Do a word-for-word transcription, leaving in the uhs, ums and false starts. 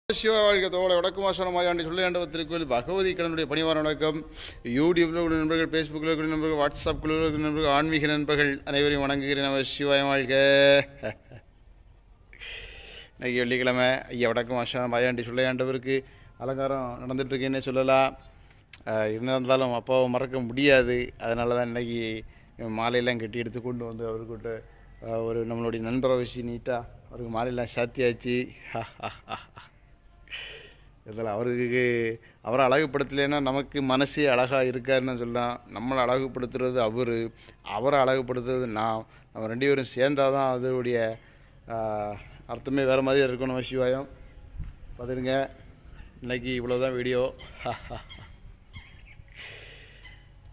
சிவவாழ்க தோழ வடக்குமாசனமாயாண்டி சொல்லையாண்ட திருக்கோயில் பகவதி கடனுடைய பணிவார வணக்கம். யூடியூப்பில் உள்ள நண்பர்கள், ஃபேஸ்புக்கில் இருக்கிற நண்பர்கள், வாட்ஸ்அப்பில் இருக்கிற நண்பர்கள், ஆன்மீக நண்பர்கள் அனைவரையும் வணங்குகிறேன். நம்ம சிவாயம் வாழ்க. இன்றைக்கி வெள்ளிக்கிழமை ஐயா வடக்குமாசனம் மாயாண்டி சொல்லையாண்டவருக்கு அலங்காரம் நடந்துகிட்ருக்குன்னே சொல்லலாம். இருந்தாலும் அப்பாவை மறக்க முடியாது. அதனால தான் இன்றைக்கி மாலையெல்லாம் கட்டி எடுத்து கொண்டு வந்து அவர்கிட்ட ஒரு நம்மளுடைய நண்பரை வச்சு நீட்டாக அவருக்கு மாலையெல்லாம் சாத்தியாச்சு. இதில் அவருக்கு அவரை அழகுப்படுத்தலைன்னா நமக்கு மனசே அழகாக இருக்காருன்னு சொல்லலாம். நம்மளை அழகுப்படுத்துறது அவர், அவரை அழகுப்படுத்துறது நான். நம்ம ரெண்டு பேரும் சேர்ந்தால் தான் அதோடைய அர்த்தமே வேறு மாதிரி இருக்கணும். சிவாயம் பார்த்துருங்க. இன்றைக்கி இவ்வளோ தான் வீடியோ.